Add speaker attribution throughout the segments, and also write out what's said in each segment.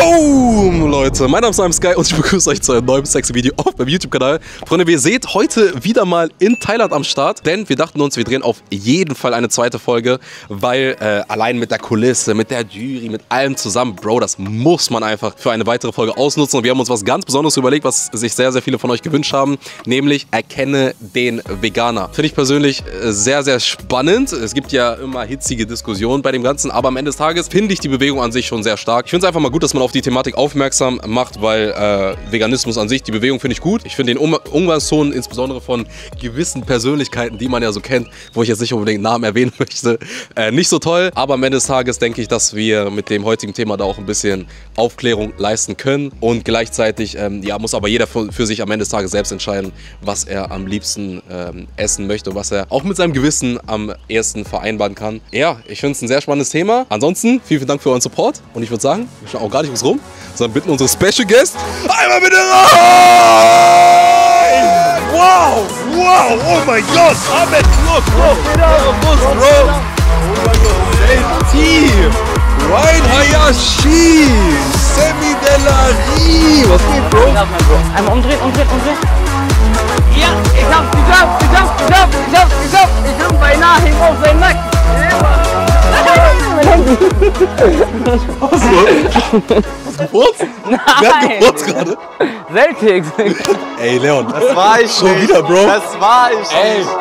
Speaker 1: Boom, Leute, mein Name ist Sky und ich begrüße euch zu einem neuen sexy Video auf meinem YouTube-Kanal. Freunde, wie ihr seht, heute wieder mal in Thailand am Start, denn wir dachten uns, wir drehen auf jeden Fall eine zweite Folge, weil allein mit der Kulisse, mit der Jury, mit allem zusammen, Bro, das muss man einfach für eine weitere Folge ausnutzen und wir haben uns was ganz Besonderes überlegt, was sich sehr, sehr viele von euch gewünscht haben, nämlich erkenne den Veganer. Finde ich persönlich sehr, sehr spannend. Es gibt ja immer hitzige Diskussionen bei dem Ganzen, aber am Ende des Tages finde ich die Bewegung an sich schon sehr stark. Ich finde es einfach mal gut, dass man auf die Thematik aufmerksam macht, weil Veganismus an sich, die Bewegung finde ich gut. Ich finde den Umgangston, insbesondere von gewissen Persönlichkeiten, die man ja so kennt, wo ich jetzt nicht unbedingt Namen erwähnen möchte, nicht so toll. Aber am Ende des Tages denke ich, dass wir mit dem heutigen Thema da auch ein bisschen Aufklärung leisten können. Und gleichzeitig ja, muss aber jeder für sich am Ende des Tages selbst entscheiden, was er am liebsten essen möchte und was er auch mit seinem Gewissen am ehesten vereinbaren kann. Ja, ich finde es ein sehr spannendes Thema. Ansonsten, vielen Dank für euren Support und ich würde sagen, wir schauen auch gar nicht ums Rum, sondern bitten unsere Special Guest einmal bitte rein! Wow, wow, oh mein Gott, Ahmed, look, bro, bro, Ryan Hayashi, Semi Delari, was geht, Bro?
Speaker 2: Einmal umdrehen. Ja, ich hab beinahe hing auf seinen Nacken.
Speaker 1: Was gefurzt?
Speaker 2: Nein.
Speaker 1: Wer hat gefurzt gerade?
Speaker 2: Celtics.
Speaker 1: Ey, Leon.
Speaker 3: Das war ich
Speaker 1: schon
Speaker 3: nicht.
Speaker 1: wieder, Bro.
Speaker 3: Das war ich
Speaker 1: Ey.
Speaker 3: nicht.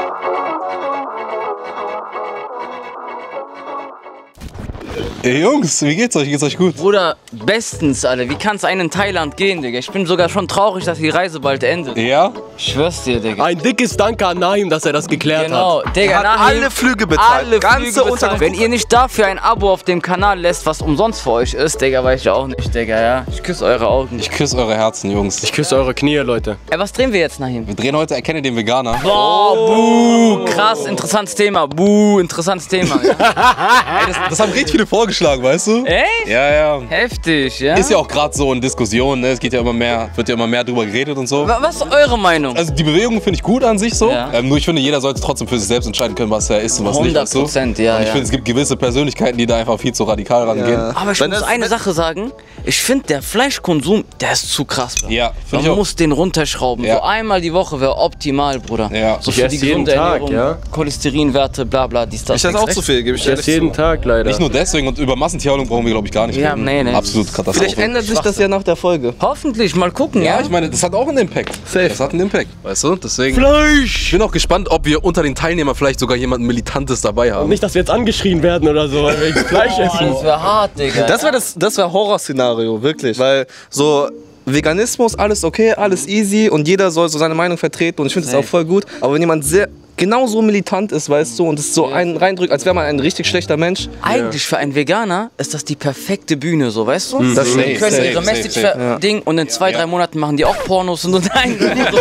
Speaker 1: Ey, Jungs, wie geht's euch? Geht's euch gut?
Speaker 2: Bruder, bestens, Alter. Wie kann's einem in Thailand gehen, Digga? Ich bin sogar schon traurig, dass die Reise bald endet.
Speaker 1: Ja?
Speaker 2: Ich schwör's dir, Digga.
Speaker 4: Ein dickes Danke an Naim, dass er das geklärt
Speaker 2: Genau,
Speaker 4: hat.
Speaker 2: Digga,
Speaker 3: Hat
Speaker 2: Nahim,
Speaker 3: alle Flüge bezahlt.
Speaker 2: alle
Speaker 3: Ganze
Speaker 2: Flüge bezahlt.
Speaker 3: Unterkunft.
Speaker 2: Wenn ihr nicht dafür ein Abo auf dem Kanal lässt, was umsonst für euch ist, Digga, weiß ich auch nicht, Digga, ja. Ich küsse eure Augen.
Speaker 1: Ich küsse eure Herzen, Jungs.
Speaker 4: Ich küsse eure Knie, Leute.
Speaker 2: Ey, was drehen wir jetzt, Nahim?
Speaker 1: Wir drehen heute Erkenne den Veganer.
Speaker 2: Boah, buh, krass, interessantes Thema. Buh, interessantes Thema. Ja.
Speaker 1: Ey, das haben richtig viele vorgeschlagen, weißt du?
Speaker 2: Echt?
Speaker 1: Ja, ja.
Speaker 2: Heftig, ja?
Speaker 1: Ist ja auch gerade so in Diskussionen, ne? Es geht ja immer mehr, wird ja immer mehr drüber geredet und so.
Speaker 2: Was ist eure Meinung?
Speaker 1: Also die Bewegung finde ich gut an sich so.
Speaker 2: Ja.
Speaker 1: Nur ich finde, jeder sollte trotzdem für sich selbst entscheiden können, was er isst und was nicht. Weißt du?
Speaker 2: 100%, ja,
Speaker 1: Und ich
Speaker 2: ja.
Speaker 1: finde, es gibt gewisse Persönlichkeiten, die da einfach viel zu radikal rangehen.
Speaker 2: Aber ich muss eine Sache sagen, ich finde, der Fleischkonsum, der ist zu krass, Bro.
Speaker 1: Ja, finde ich
Speaker 2: Man
Speaker 1: auch.
Speaker 2: muss den runterschrauben.
Speaker 1: Ja.
Speaker 2: So einmal die Woche wäre optimal, Bruder.
Speaker 1: Ja.
Speaker 2: So
Speaker 4: Ich
Speaker 2: für
Speaker 4: esse
Speaker 2: die
Speaker 4: jeden
Speaker 2: gesunde
Speaker 4: Tag,
Speaker 2: Ernährung,
Speaker 4: ja.
Speaker 2: Cholesterinwerte, bla bla, dies, das.
Speaker 3: Ich esse auch zu viel, gebe ich
Speaker 4: Ich esse jeden Tag leider.
Speaker 1: Nicht nur deswegen und über Massentierhaltung brauchen wir, glaube ich, gar nicht
Speaker 2: Ja,
Speaker 1: reden.
Speaker 2: nee.
Speaker 1: Absolut Katastrophe.
Speaker 3: Vielleicht ändert sich das ja nach der Folge.
Speaker 2: Hoffentlich, mal gucken,
Speaker 1: Ja,
Speaker 2: ja.
Speaker 1: ich meine, das hat auch einen Impact.
Speaker 3: Safe.
Speaker 1: Das hat einen Impact, weißt du? Deswegen.
Speaker 4: Fleisch!
Speaker 1: Ich bin auch gespannt, ob wir unter den Teilnehmern vielleicht sogar jemanden Militantes dabei haben.
Speaker 4: Nicht, dass wir jetzt angeschrien werden oder so, weil wir Fleisch essen.
Speaker 2: Das wäre hart, Digga.
Speaker 3: Das wär Horrorszenario, wirklich. Weil so Veganismus, alles okay, alles easy und jeder soll so seine Meinung vertreten und ich finde das auch voll gut. Aber wenn jemand genauso militant ist, weißt du, und es so einen reindrückt, als wäre man ein richtig schlechter Mensch.
Speaker 2: Eigentlich für einen Veganer ist das die perfekte Bühne, so, weißt du?
Speaker 3: Das
Speaker 2: Die
Speaker 3: safe,
Speaker 2: können ihre
Speaker 1: safe,
Speaker 2: Message
Speaker 1: safe.
Speaker 2: Ding und in 2-3 Monaten machen die auch Pornos und nein,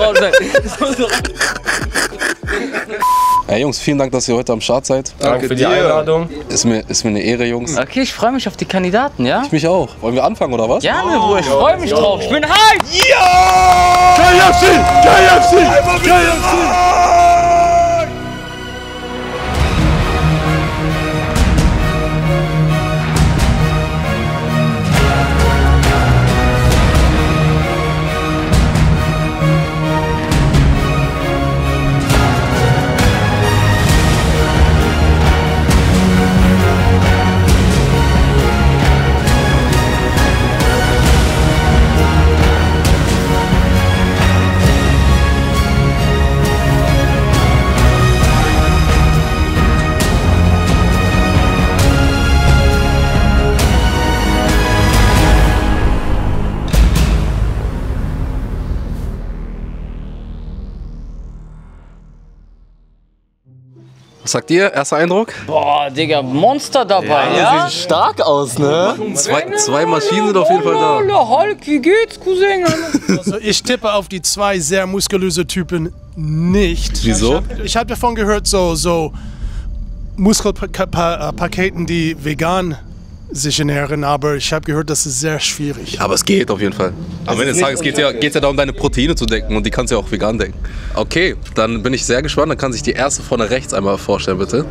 Speaker 1: Ja, Jungs, vielen Dank, dass ihr heute am Start seid.
Speaker 4: Danke für die
Speaker 3: dir.
Speaker 4: Einladung.
Speaker 1: Ist mir eine Ehre, Jungs.
Speaker 2: Okay, ich freue mich auf die Kandidaten, ja?
Speaker 1: Ich mich auch. Wollen wir anfangen, oder was?
Speaker 2: Gerne, Bruder, ich freue mich drauf. Ich bin hyped!
Speaker 1: Was sagt ihr? Erster Eindruck?
Speaker 2: Boah, Digga, Monster dabei, ja?
Speaker 3: Sieht stark aus, ne?
Speaker 1: Zwei Maschinen sind auf jeden Fall da.
Speaker 2: Hallo, Hulk, wie geht's, Cousin?
Speaker 5: Also ich tippe auf die zwei sehr muskulöse Typen nicht.
Speaker 1: Wieso?
Speaker 5: Ich hab davon gehört, so Muskelpaketen, die vegan sich ernähren, aber ich habe gehört, das ist sehr schwierig.
Speaker 1: Aber es geht auf jeden Fall. Am Ende des Tages geht es ja darum, deine Proteine zu decken und die kannst du ja auch vegan decken. Okay, dann bin ich sehr gespannt. Dann kann sich die erste vorne rechts einmal vorstellen, bitte.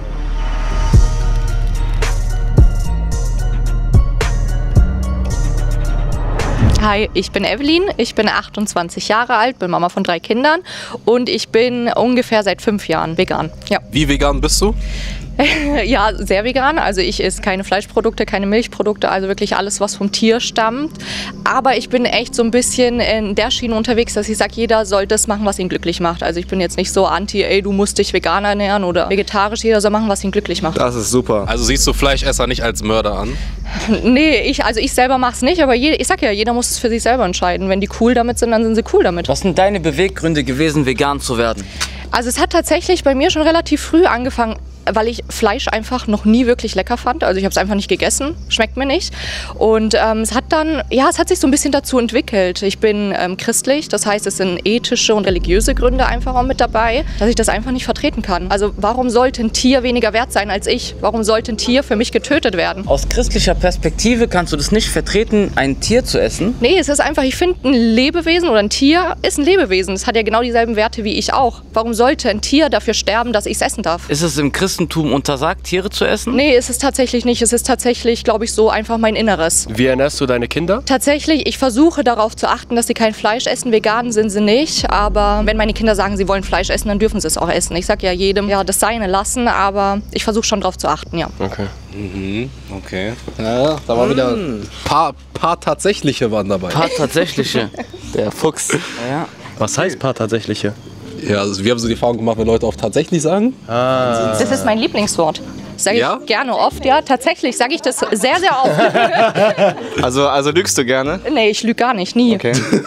Speaker 6: Hi, ich bin Evelyn, ich bin 28 Jahre alt, bin Mama von 3 Kindern und ich bin ungefähr seit 5 Jahren vegan. Ja.
Speaker 1: Wie vegan bist du?
Speaker 6: Ja, sehr vegan. Also ich esse keine Fleischprodukte, keine Milchprodukte, also wirklich alles, was vom Tier stammt. Aber ich bin echt so ein bisschen in der Schiene unterwegs, dass ich sage, jeder soll das machen, was ihn glücklich macht. Also ich bin jetzt nicht so anti, ey, du musst dich vegan ernähren oder vegetarisch. Jeder soll machen, was ihn glücklich macht.
Speaker 3: Das ist super.
Speaker 1: Also siehst du Fleischesser nicht als Mörder an?
Speaker 6: Nee, ich selber mach's nicht, aber ich sag ja, jeder muss es für sich selber entscheiden. Wenn die cool damit sind, dann sind sie cool damit.
Speaker 2: Was sind deine Beweggründe gewesen, vegan zu werden?
Speaker 6: Also es hat tatsächlich bei mir schon relativ früh angefangen, weil ich Fleisch einfach noch nie wirklich lecker fand. Also ich habe es einfach nicht gegessen, schmeckt mir nicht. Und es hat sich so ein bisschen dazu entwickelt. Ich bin christlich, das heißt, es sind ethische und religiöse Gründe einfach auch mit dabei, dass ich das einfach nicht vertreten kann. Also warum sollte ein Tier weniger wert sein als ich? Warum sollte ein Tier für mich getötet werden?
Speaker 2: Aus christlicher Perspektive kannst du das nicht vertreten, ein Tier zu essen?
Speaker 6: Nee, es ist einfach, ich finde, ein Lebewesen oder ein Tier ist ein Lebewesen. Es hat ja genau dieselben Werte wie ich auch. Warum sollte ein Tier dafür sterben, dass ich es essen darf?
Speaker 2: Ist es im Christentum untersagt, Tiere zu essen?
Speaker 6: Nee, ist es tatsächlich nicht. Es ist tatsächlich, glaube ich, so einfach mein Inneres.
Speaker 4: Wie ernährst du deine Kinder?
Speaker 6: Tatsächlich, ich versuche darauf zu achten, dass sie kein Fleisch essen. Vegan sind sie nicht. Aber wenn meine Kinder sagen, sie wollen Fleisch essen, dann dürfen sie es auch essen. Ich sage ja jedem, ja, das Seine lassen, aber ich versuche schon darauf zu achten, ja.
Speaker 4: Okay.
Speaker 1: Okay. Ja, da war wieder ein paar tatsächliche waren dabei.
Speaker 2: Paar tatsächliche.
Speaker 3: Der Fuchs.
Speaker 2: Ja.
Speaker 4: Was heißt paar tatsächliche?
Speaker 1: Ja, also wir haben so die Erfahrung gemacht, wenn Leute auch tatsächlich sagen.
Speaker 6: Das ist mein Lieblingswort. Sage ich
Speaker 1: Ja?
Speaker 6: gerne oft, ja. Tatsächlich sage ich das sehr, sehr oft.
Speaker 3: Also lügst du gerne?
Speaker 6: Nee, ich lüge gar nicht, nie.
Speaker 3: Okay.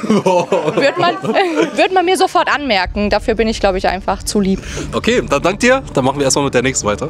Speaker 6: Wird man mir sofort anmerken. Dafür bin ich, glaube ich, einfach zu lieb.
Speaker 1: Okay, dann dank dir. Dann machen wir erstmal mit der nächsten weiter.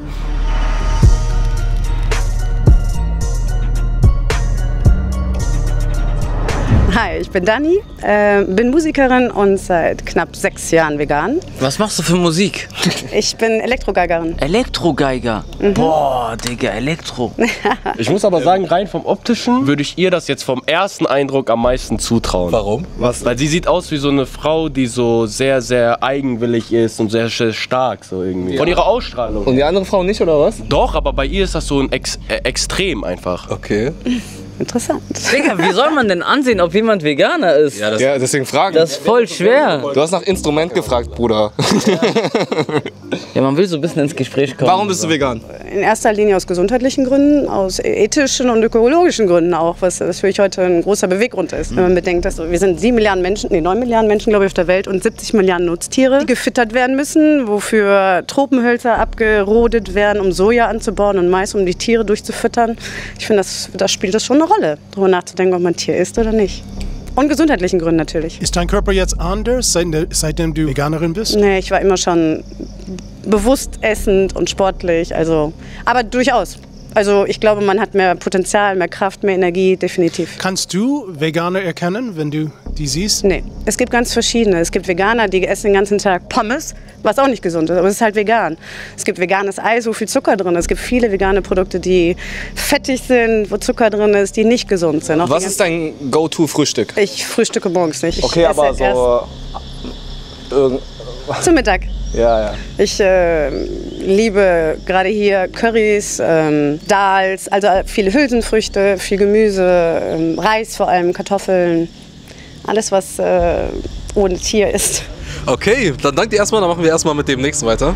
Speaker 7: Hi, ich bin Dani, bin Musikerin und seit knapp 6 Jahren vegan.
Speaker 2: Was machst du für Musik?
Speaker 7: Ich bin Elektrogeigerin.
Speaker 2: Elektrogeiger. Boah, Digga, Elektro.
Speaker 4: Ich muss aber sagen, rein vom Optischen würde ich ihr das jetzt vom ersten Eindruck am meisten zutrauen.
Speaker 1: Warum?
Speaker 4: Weil sie sieht aus wie so eine Frau, die so sehr, sehr eigenwillig ist und sehr, sehr stark so irgendwie. Von ihrer Ausstrahlung.
Speaker 3: Und die andere Frau nicht, oder was?
Speaker 4: Doch, aber bei ihr ist das so ein Extrem einfach.
Speaker 1: Okay.
Speaker 7: Interessant.
Speaker 2: Digga, wie soll man denn ansehen, ob jemand Veganer ist?
Speaker 1: Ja, das
Speaker 3: Ja, deswegen fragen.
Speaker 2: Das ist voll schwer.
Speaker 3: Du hast nach Instrument gefragt, Bruder.
Speaker 2: Ja, man will so ein bisschen ins Gespräch kommen.
Speaker 3: Warum bist du vegan?
Speaker 7: In erster Linie aus gesundheitlichen Gründen, aus ethischen und ökologischen Gründen auch, was für mich heute ein großer Beweggrund ist. Wenn man bedenkt, dass wir sind 9 Milliarden Menschen, glaube ich, auf der Welt und 70 Milliarden Nutztiere, die gefüttert werden müssen, wofür Tropenhölzer abgerodet werden, um Soja anzubauen und Mais, um die Tiere durchzufüttern. Ich finde, das spielt das schon eine Rolle, darüber nachzudenken, ob man ein Tier isst oder nicht. Und gesundheitlichen Gründen natürlich.
Speaker 5: Ist dein Körper jetzt anders, seitdem du Veganerin bist?
Speaker 7: Nee, ich war immer schon bewusst essend und sportlich, aber durchaus. Also ich glaube, man hat mehr Potenzial, mehr Kraft, mehr Energie, definitiv.
Speaker 5: Kannst du Veganer erkennen, wenn du die siehst?
Speaker 7: Nee, es gibt ganz verschiedene. Es gibt Veganer, die essen den ganzen Tag Pommes, was auch nicht gesund ist, aber es ist halt vegan. Es gibt veganes Eis, wo viel Zucker drin ist. Es gibt viele vegane Produkte, die fettig sind, wo Zucker drin ist, die nicht gesund sind. Auch
Speaker 3: Was ist dein Go-To-Frühstück?
Speaker 7: Ich frühstücke morgens nicht.
Speaker 3: Okay,
Speaker 7: Ich
Speaker 3: aber
Speaker 7: esse erst zum Mittag.
Speaker 3: Ja.
Speaker 7: Ich liebe gerade hier Currys, Dals, also viele Hülsenfrüchte, viel Gemüse, Reis vor allem, Kartoffeln. Alles, was ohne Tier ist.
Speaker 1: Okay, dann danke dir erstmal. Dann machen wir erstmal mit dem nächsten weiter.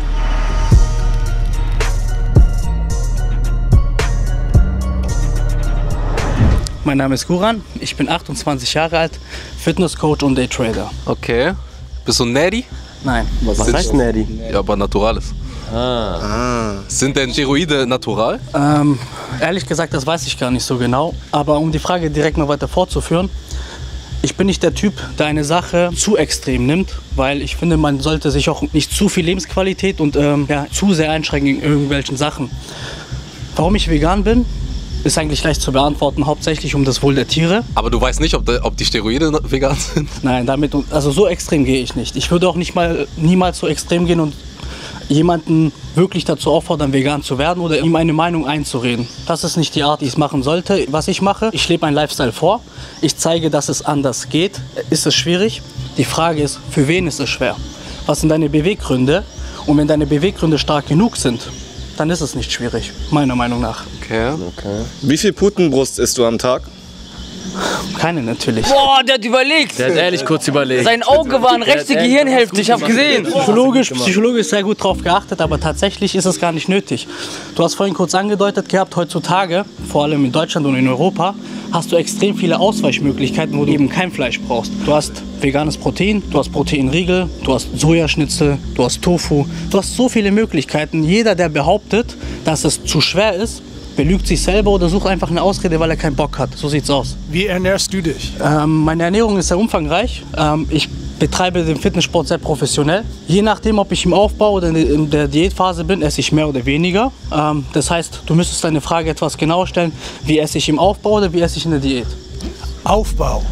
Speaker 8: Mein Name ist Kuran, ich bin 28 Jahre alt, Fitnesscoach und Daytrader.
Speaker 1: Okay. Bist du Nerdy?
Speaker 8: Nein.
Speaker 4: Was heißt Nerdy?
Speaker 1: Ja, aber Naturales. Sind denn Steroide natural?
Speaker 8: Ehrlich gesagt, das weiß ich gar nicht so genau. Aber um die Frage direkt mal weiter fortzuführen, ich bin nicht der Typ, der eine Sache zu extrem nimmt, weil ich finde, man sollte sich auch nicht zu viel Lebensqualität und zu sehr einschränken in irgendwelchen Sachen. Warum ich vegan bin, ist eigentlich leicht zu beantworten, hauptsächlich um das Wohl der Tiere.
Speaker 1: Aber du weißt nicht, ob die Steroide vegan sind?
Speaker 8: Nein, also so extrem gehe ich nicht. Ich würde auch niemals so extrem gehen und jemanden wirklich dazu auffordern, vegan zu werden oder ihm eine Meinung einzureden. Das ist nicht die Art, die ich machen sollte. Was ich mache, ich lebe einen Lifestyle vor. Ich zeige, dass es anders geht. Ist es schwierig? Die Frage ist, für wen ist es schwer? Was sind deine Beweggründe? Und wenn deine Beweggründe stark genug sind, dann ist es nicht schwierig, meiner Meinung nach.
Speaker 1: Okay.
Speaker 3: Wie viel Putenbrust isst du am Tag?
Speaker 8: Keine natürlich.
Speaker 2: Boah, der hat überlegt.
Speaker 4: Der hat ehrlich kurz überlegt.
Speaker 2: Sein Auge war eine rechte Gehirnhälfte, ich hab gesehen.
Speaker 8: Psychologisch sehr gut drauf geachtet, aber tatsächlich ist es gar nicht nötig. Du hast vorhin kurz angedeutet gehabt, heutzutage, vor allem in Deutschland und in Europa, hast du extrem viele Ausweichmöglichkeiten, wo du eben kein Fleisch brauchst. Du hast veganes Protein, du hast Proteinriegel, du hast Sojaschnitzel, du hast Tofu. Du hast so viele Möglichkeiten. Jeder, der behauptet, dass es zu schwer ist, belügt sich selber oder sucht einfach eine Ausrede, weil er keinen Bock hat. So sieht's aus.
Speaker 5: Wie ernährst du dich?
Speaker 8: Meine Ernährung ist sehr umfangreich. Ich betreibe den Fitnesssport sehr professionell. Je nachdem, ob ich im Aufbau oder in der Diätphase bin, esse ich mehr oder weniger. Das heißt, du müsstest deine Frage etwas genauer stellen. Wie esse ich im Aufbau oder wie esse ich in der Diät?
Speaker 5: Aufbau.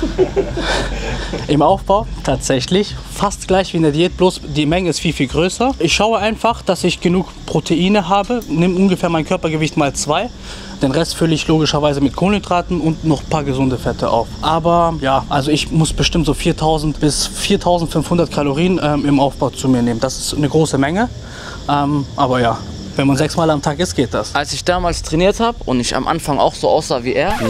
Speaker 8: Im Aufbau tatsächlich fast gleich wie in der Diät, bloß die Menge ist viel, viel größer. Ich schaue einfach, dass ich genug Proteine habe, nehme ungefähr mein Körpergewicht mal 2. Den Rest fülle ich logischerweise mit Kohlenhydraten und noch ein paar gesunde Fette auf. Aber ja, also ich muss bestimmt so 4000 bis 4500 Kalorien im Aufbau zu mir nehmen. Das ist eine große Menge, aber ja. Wenn man 6-mal am Tag isst, geht das.
Speaker 2: Als ich damals trainiert habe und ich am Anfang auch so aussah wie er.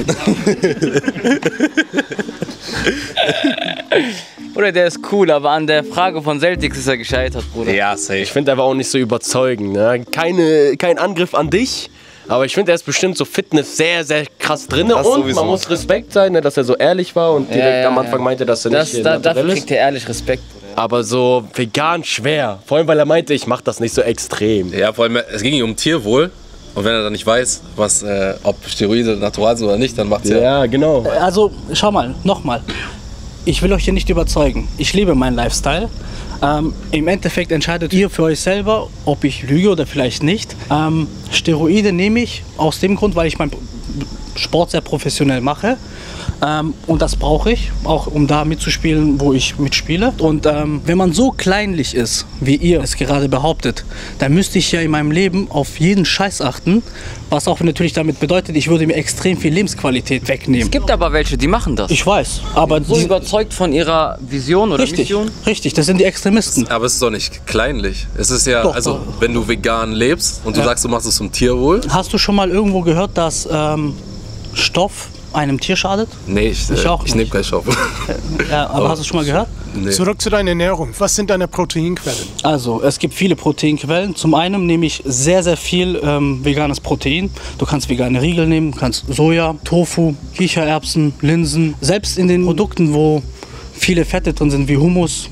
Speaker 2: Bruder, der ist cool, aber an der Frage von Celtics ist er gescheitert, Bruder.
Speaker 1: Ja, safe.
Speaker 4: Ich finde aber auch nicht so überzeugend. Ne? Kein Angriff an dich. Aber ich finde, er ist bestimmt so Fitness sehr, sehr krass drin. Und
Speaker 3: sowieso.
Speaker 4: man muss Respekt sein, ne, dass er so ehrlich war und direkt am Anfang meinte, dass er nicht
Speaker 2: Dafür
Speaker 4: naturell ist.
Speaker 2: kriegt er ehrlich Respekt.
Speaker 4: Aber so vegan schwer. Vor allem, weil er meinte, ich mache das nicht so extrem.
Speaker 1: Ja, vor allem, es ging ihm um Tierwohl. Und wenn er dann nicht weiß, was, ob Steroide natural sind oder nicht, dann macht es
Speaker 4: Ja, genau.
Speaker 8: Also, schau mal, nochmal. Ich will euch hier nicht überzeugen. Ich lebe meinen Lifestyle. Im Endeffekt entscheidet ihr für euch selber, ob ich lüge oder vielleicht nicht. Steroide nehme ich aus dem Grund, weil ich meinen Sport sehr professionell mache. Und das brauche ich, auch um da mitzuspielen, wo ich mitspiele. Und wenn man so kleinlich ist, wie ihr es gerade behauptet, dann müsste ich ja in meinem Leben auf jeden Scheiß achten. Was auch natürlich damit bedeutet, ich würde mir extrem viel Lebensqualität wegnehmen.
Speaker 2: Es gibt aber welche, die machen das.
Speaker 8: Ich weiß, aber
Speaker 2: So überzeugt von ihrer Vision oder Mission.
Speaker 8: Richtig, das sind die Extremisten.
Speaker 1: Aber es ist doch nicht kleinlich. Es ist ja,
Speaker 8: Doch,
Speaker 1: also
Speaker 8: doch.
Speaker 1: wenn du vegan lebst und du sagst, du machst es zum Tierwohl.
Speaker 8: Hast du schon mal irgendwo gehört, dass Stoff einem Tier schadet?
Speaker 1: Nee, ich
Speaker 8: nicht.
Speaker 1: nehme keinen Stoff.
Speaker 8: Ja, aber hast du schon mal gehört?
Speaker 1: Nee.
Speaker 5: Zurück zu deiner Ernährung. Was sind deine Proteinquellen?
Speaker 8: Also, es gibt viele Proteinquellen. Zum einen nehme ich sehr, sehr viel veganes Protein. Du kannst vegane Riegel nehmen, du kannst Soja, Tofu, Kichererbsen, Linsen. Selbst in den Produkten, wo viele Fette drin sind, wie Hummus,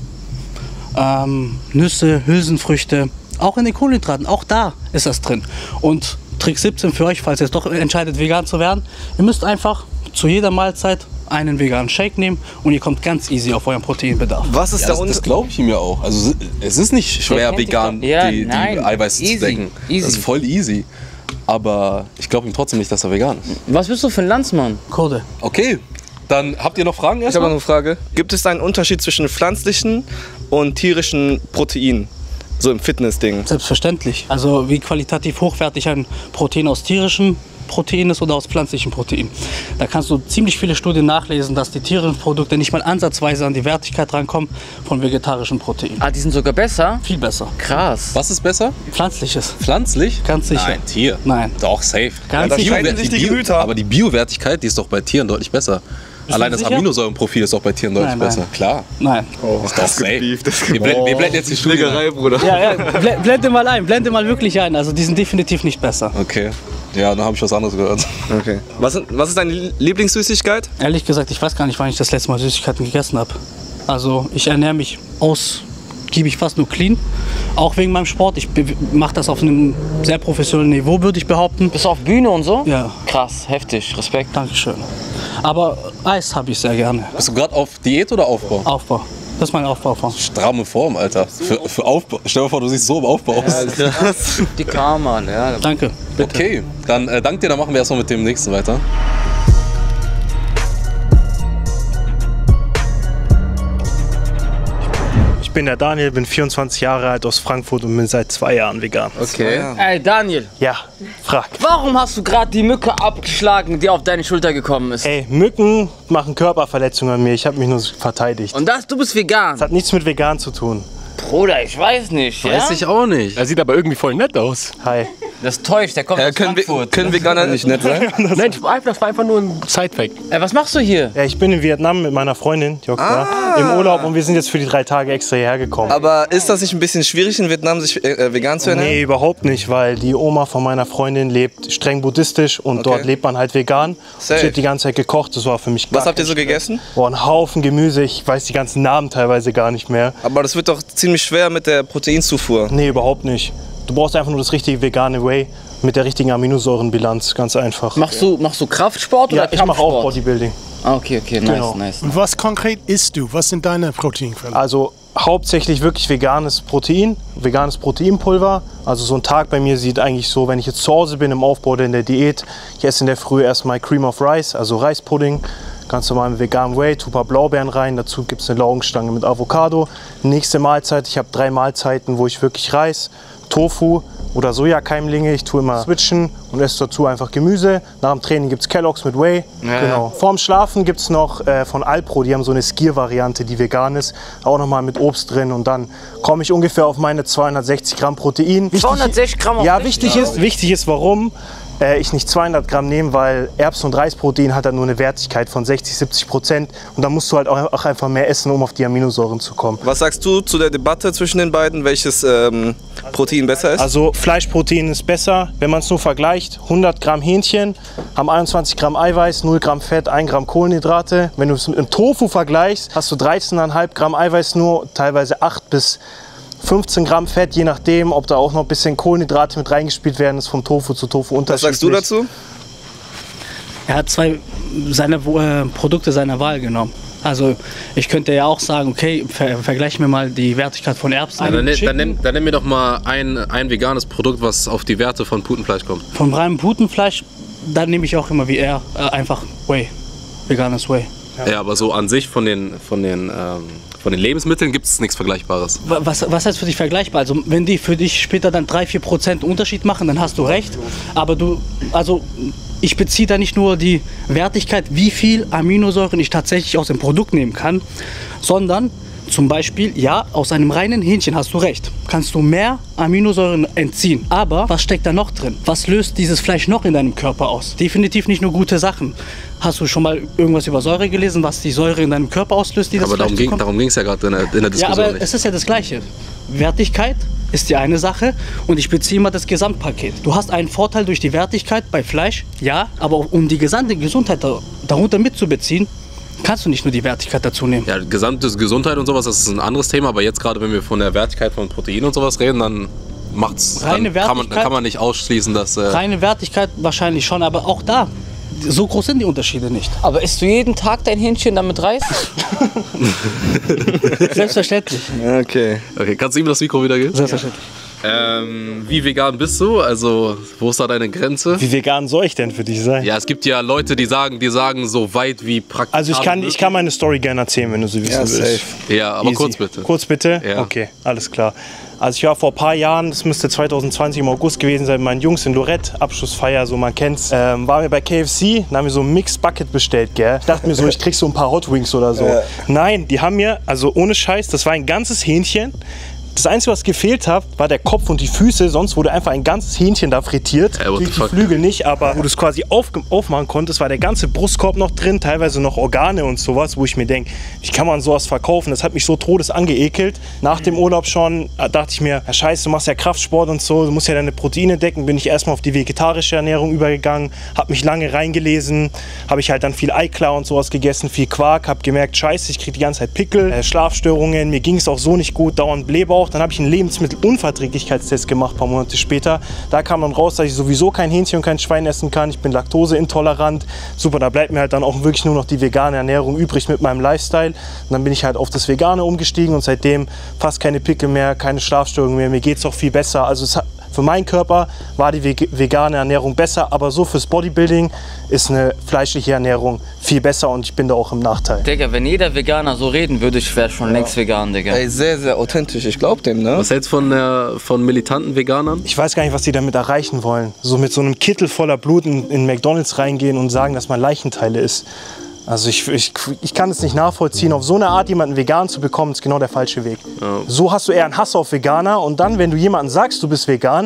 Speaker 8: Nüsse, Hülsenfrüchte, auch in den Kohlenhydraten, auch da ist das drin. Und Trick 17 für euch, falls ihr es doch entscheidet, vegan zu werden. Ihr müsst einfach zu jeder Mahlzeit einen veganen Shake nehmen und ihr kommt ganz easy auf euren Proteinbedarf.
Speaker 3: Was ist
Speaker 1: Ja,
Speaker 3: der
Speaker 1: das
Speaker 3: Unterschied?
Speaker 1: glaube ich ihm ja auch. Also es ist nicht schwer,
Speaker 2: kennt dich
Speaker 1: vegan
Speaker 2: doch. Ja,
Speaker 1: die
Speaker 2: nein,
Speaker 1: Eiweiße
Speaker 2: easy,
Speaker 1: zu decken.
Speaker 2: easy.
Speaker 1: Das ist voll easy. Aber ich glaube ihm trotzdem nicht, dass er vegan ist.
Speaker 2: Was bist du für ein Landsmann?
Speaker 8: Kurde.
Speaker 1: Okay, dann habt ihr noch Fragen
Speaker 3: Ich habe noch
Speaker 1: erstmal?
Speaker 3: eine Frage. Gibt es einen Unterschied zwischen pflanzlichen und tierischen Proteinen? So im Fitness-Ding.
Speaker 8: Selbstverständlich. Also wie qualitativ hochwertig ein Protein aus tierischem Protein ist oder aus pflanzlichem Protein. Da kannst du ziemlich viele Studien nachlesen, dass die tierischen Produkte nicht mal ansatzweise an die Wertigkeit rankommen von vegetarischen Proteinen.
Speaker 2: Ah, die sind sogar besser?
Speaker 8: Viel besser.
Speaker 2: Krass.
Speaker 1: Was ist besser?
Speaker 8: Pflanzliches.
Speaker 1: Pflanzlich?
Speaker 8: Ganz sicher.
Speaker 1: Nein, Tier.
Speaker 8: Nein.
Speaker 1: Doch, safe.
Speaker 8: Ganz
Speaker 3: da
Speaker 8: sicher.
Speaker 3: scheiden sich die Gemüter.
Speaker 1: Aber die Biowertigkeit, die ist doch bei Tieren deutlich besser. Allein das
Speaker 8: sicher?
Speaker 1: Aminosäurenprofil ist auch bei Tieren deutlich
Speaker 8: Nein, nein.
Speaker 1: besser. Klar.
Speaker 8: Nein.
Speaker 1: Ist doch safe.
Speaker 3: gebieft, das
Speaker 1: Wir blenden jetzt die Studie ein.
Speaker 3: Bruder.
Speaker 8: Ja, blende mal ein, blende mal wirklich ein. Also die sind definitiv nicht besser.
Speaker 1: Okay. Ja, dann habe ich was anderes gehört.
Speaker 3: Okay. Was ist deine Lieblingssüßigkeit?
Speaker 8: Ehrlich gesagt, ich weiß gar nicht, wann ich das letzte Mal Süßigkeiten gegessen habe. Also ich ernähre mich ausgiebig fast nur clean. Auch wegen meinem Sport. Ich mache das auf einem sehr professionellen Niveau, würde ich behaupten.
Speaker 2: Bist du auf Bühne und so?
Speaker 8: Ja.
Speaker 2: Krass, heftig, Respekt.
Speaker 8: Dankeschön. Aber Eis habe ich sehr gerne.
Speaker 1: Bist du gerade auf Diät oder Aufbau?
Speaker 8: Aufbau. Das ist meine Aufbauform.
Speaker 1: Stramme Form, Alter. Für Aufbau. Stell dir vor, du siehst so im Aufbau aus.
Speaker 2: Die Karma, ja.
Speaker 8: Danke. Bitte.
Speaker 1: Okay, dann dank dir, dann machen wir erstmal mit dem nächsten weiter.
Speaker 9: Ich bin der Daniel, bin 24 Jahre alt aus Frankfurt und bin seit 2 Jahren vegan.
Speaker 1: Okay.
Speaker 2: Ey, Daniel,
Speaker 9: Ja, frag.
Speaker 2: warum hast du gerade die Mücke abgeschlagen, die auf deine Schulter gekommen ist?
Speaker 9: Ey, Mücken machen Körperverletzungen an mir. Ich habe mich nur verteidigt.
Speaker 2: Und du bist vegan.
Speaker 9: Das hat nichts mit vegan zu tun.
Speaker 2: Bruder, ich weiß nicht, ja?
Speaker 1: Weiß ich auch nicht.
Speaker 4: Er sieht aber irgendwie voll nett aus.
Speaker 9: Hi.
Speaker 2: Das täuscht, der kommt aus Frankfurt.
Speaker 3: Können Veganer nicht nett sein?
Speaker 4: Nein, das war einfach nur ein Side-Fact.
Speaker 2: Was machst du hier?
Speaker 9: Ja, ich bin in Vietnam mit meiner Freundin, Jokta, im Urlaub und wir sind jetzt für die 3 Tage extra hierher gekommen.
Speaker 3: Aber ist das nicht ein bisschen schwierig in Vietnam, sich vegan zu ernähren?
Speaker 9: Nee, überhaupt nicht, weil die Oma von meiner Freundin lebt streng buddhistisch und dort lebt man halt vegan. Ich habe die ganze Zeit gekocht, das war für mich gar
Speaker 3: Was habt ihr so gegessen?
Speaker 9: Boah, ein Haufen Gemüse, ich weiß die ganzen Namen teilweise gar nicht mehr.
Speaker 3: Aber das wird doch ziemlich schwer mit der Proteinzufuhr.
Speaker 9: Nee, überhaupt nicht. Du brauchst einfach nur das richtige vegane Way mit der richtigen Aminosäurenbilanz, ganz einfach.
Speaker 2: Machst du Kraftsport oder
Speaker 9: ich mache auch Bodybuilding.
Speaker 2: Okay, nice.
Speaker 5: Und was konkret isst du? Was sind deine Proteinquellen?
Speaker 9: Also hauptsächlich wirklich veganes Protein, veganes Proteinpulver. Also so ein Tag bei mir sieht eigentlich so, wenn ich jetzt zu Hause bin im Aufbau oder in der Diät, ich esse in der Früh erstmal Cream of Rice, also Reispudding, ganz normal im veganen Way, tue ein paar Blaubeeren rein, dazu gibt es eine Laugenstange mit Avocado. Nächste Mahlzeit, ich habe 3 Mahlzeiten, wo ich wirklich Reis, Tofu oder Sojakeimlinge, ich tue immer switchen und esse dazu einfach Gemüse. Nach dem Training gibt es Kellogg's mit Whey.
Speaker 2: Ja.
Speaker 9: Genau. Vorm Schlafen gibt es noch von Alpro, die haben so eine Skier-Variante, die vegan ist, auch nochmal mit Obst drin und dann komme ich ungefähr auf meine 260 Gramm Protein.
Speaker 2: 260 Gramm?
Speaker 9: Ja, wichtig ist, warum ich nicht 200 Gramm nehme, weil Erbsen- und Reisprotein hat dann nur eine Wertigkeit von 60–70% und da musst du halt auch einfach mehr essen, um auf die Aminosäuren zu kommen.
Speaker 3: Was sagst du zu der Debatte zwischen den beiden, welches Protein besser ist?
Speaker 9: Also Fleischprotein ist besser, wenn man es nur vergleicht. 100 Gramm Hähnchen haben 21 Gramm Eiweiß, 0 Gramm Fett, 1 Gramm Kohlenhydrate. Wenn du es mit einem Tofu vergleichst, hast du 13,5 Gramm Eiweiß nur, teilweise 8 bis 15 Gramm Fett, je nachdem, ob da auch noch ein bisschen Kohlenhydrate mit reingespielt werden, ist vom Tofu zu Tofu unterschiedlich.
Speaker 3: Was sagst du dazu?
Speaker 8: Er hat 2 Produkte seiner Wahl genommen. Also ich könnte ja auch sagen, okay, vergleichen wir mal die Wertigkeit von Erbsen.
Speaker 1: Dann nenn mir doch mal ein veganes Produkt, was auf die Werte von Putenfleisch kommt.
Speaker 8: Von reinem Putenfleisch, dann nehme ich auch immer wie er einfach Whey, veganes Whey.
Speaker 1: Ja, aber so an sich von den Lebensmitteln gibt es nichts Vergleichbares.
Speaker 8: Was heißt für dich vergleichbar? Also wenn die für dich später dann 3–4% Unterschied machen, dann hast du recht. Aber ich beziehe da nicht nur die Wertigkeit, wie viel Aminosäuren ich tatsächlich aus dem Produkt nehmen kann, sondern zum Beispiel, ja, aus einem reinen Hähnchen hast du recht, kannst du mehr Aminosäuren entziehen. Aber was steckt da noch drin? Was löst dieses Fleisch noch in deinem Körper aus? Definitiv nicht nur gute Sachen. Hast du schon mal irgendwas über Säure gelesen, was die Säure in deinem Körper auslöst, die das Fleisch bekommt? Aber
Speaker 1: darum ging es ja gerade in der Diskussion.
Speaker 8: Ja, aber es ist ja das Gleiche. Wertigkeit ist die eine Sache und ich beziehe immer das Gesamtpaket. Du hast einen Vorteil durch die Wertigkeit bei Fleisch, ja, aber um die gesamte Gesundheit darunter mitzubeziehen, kannst du nicht nur die Wertigkeit dazu nehmen.
Speaker 1: Ja, gesamte Gesundheit und sowas, das ist ein anderes Thema, aber jetzt gerade, wenn wir von der Wertigkeit von Protein und sowas reden, dann kann man nicht ausschließen, dass...
Speaker 8: reine Wertigkeit wahrscheinlich schon, aber auch da, so groß sind die Unterschiede nicht.
Speaker 2: Aber isst du jeden Tag dein Hähnchen damit Reis?
Speaker 8: Selbstverständlich.
Speaker 3: Okay.
Speaker 1: Kannst du ihm das Mikro wieder geben?
Speaker 8: Selbstverständlich.
Speaker 1: Wie vegan bist du? Also, wo ist da deine Grenze?
Speaker 9: Wie vegan soll ich denn für dich sein?
Speaker 1: Ja, es gibt ja Leute, die sagen so weit wie praktisch.
Speaker 9: Also ich kann meine Story gerne erzählen, wenn du sie wissen willst.
Speaker 3: Safe.
Speaker 1: Ja, aber
Speaker 9: Easy.
Speaker 1: kurz bitte.
Speaker 9: Kurz bitte?
Speaker 1: Ja.
Speaker 9: Okay, alles klar. Also ich war vor ein paar Jahren, das müsste 2020 im August gewesen sein, mit meinen Jungs in Lorette, Abschlussfeier, so man kennt's. Waren wir bei KFC, dann haben wir so ein Mixed Bucket bestellt, gell. Ich dachte mir so, ich krieg so ein paar Hot Wings oder so. Ja. Nein, die haben mir, also ohne Scheiß, das war ein ganzes Hähnchen. Das Einzige, was gefehlt hat, war der Kopf und die Füße. Sonst wurde einfach ein ganzes Hähnchen da frittiert. Die Flügel nicht, aber wo du es quasi aufmachen konntest, war der ganze Brustkorb noch drin, teilweise noch Organe und sowas, wo ich mir denke, wie kann man sowas verkaufen? Das hat mich so todes angeekelt. Nach dem Urlaub schon dachte ich mir, ja, scheiße, du machst ja Kraftsport und so, du musst ja deine Proteine decken. Bin ich erstmal auf die vegetarische Ernährung übergegangen, habe mich lange reingelesen, habe ich halt dann viel Eiklar und sowas gegessen, viel Quark, habe gemerkt, scheiße, ich kriege die ganze Zeit Pickel, Schlafstörungen, mir ging es auch so nicht gut, dauernd Blähbauch. Dann habe ich einen Lebensmittelunverträglichkeitstest gemacht, ein paar Monate später. Da kam dann raus, dass ich sowieso kein Hähnchen und kein Schwein essen kann. Ich bin laktoseintolerant. Super, da bleibt mir halt dann auch wirklich nur noch die vegane Ernährung übrig mit meinem Lifestyle. Und dann bin ich halt auf das Vegane umgestiegen und seitdem fast keine Pickel mehr, keine Schlafstörungen mehr. Mir geht es auch viel besser. Also für meinen Körper war die vegane Ernährung besser, aber so fürs Bodybuilding ist eine fleischliche Ernährung viel besser und ich bin da auch im Nachteil.
Speaker 2: Digga, wenn jeder Veganer so reden würde, ich wäre schon längst vegan, Digga.
Speaker 3: Ey, sehr, sehr authentisch, ich glaub dem, ne?
Speaker 1: Was hältst du von militanten Veganern?
Speaker 9: Ich weiß gar nicht, was die damit erreichen wollen. So mit so einem Kittel voller Blut in McDonald's reingehen und sagen, dass man Leichenteile isst. Also ich kann es nicht nachvollziehen. Auf so eine Art jemanden vegan zu bekommen, ist genau der falsche Weg. Ja. So hast du eher einen Hass auf Veganer und dann, wenn du jemandem sagst, du bist vegan,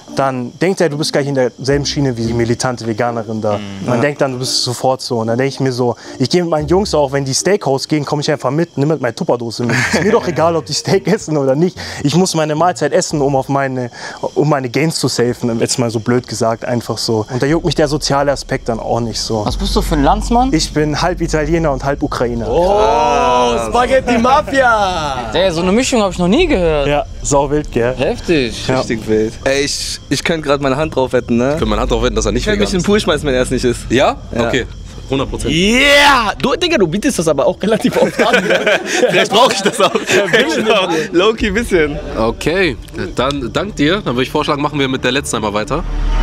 Speaker 9: dann denkt er, du bist gleich in derselben Schiene wie die militante Veganerin da. Man denkt dann, du bist sofort so. Und dann denke ich mir so, ich gehe mit meinen Jungs auch, wenn die Steakhouse gehen, komme ich einfach mit, nimm mit meine Tupperdose mit. Ist mir doch egal, ob die Steak essen oder nicht. Ich muss meine Mahlzeit essen, um meine Gains zu safen. Jetzt mal so blöd gesagt, einfach so. Und da juckt mich der soziale Aspekt dann auch nicht so.
Speaker 2: Was bist du für ein Landsmann?
Speaker 9: Ich bin halb Italiener und halb Ukrainer.
Speaker 4: Oh, Spaghetti Mafia!
Speaker 2: Der, so eine Mischung habe ich noch nie gehört.
Speaker 9: Ja, sau wild, gell?
Speaker 2: Heftig.
Speaker 3: Richtig wild. Ey, ich könnte gerade meine Hand drauf wetten, ne?
Speaker 1: Ich könnte meine Hand drauf wetten, dass er nicht
Speaker 3: Ich werde
Speaker 1: vegan
Speaker 3: mich in den
Speaker 1: ist.
Speaker 3: Pool schmeißen, wenn er es nicht ist.
Speaker 1: Ja?
Speaker 3: Ja.
Speaker 1: Okay. 100%.
Speaker 4: Yeah! Digga, du bietest das aber auch relativ oft an.
Speaker 3: Vielleicht brauche ich das auch. Low-key bisschen.
Speaker 1: Okay, dann dank dir. Dann würde ich vorschlagen, machen wir mit der letzten einmal weiter.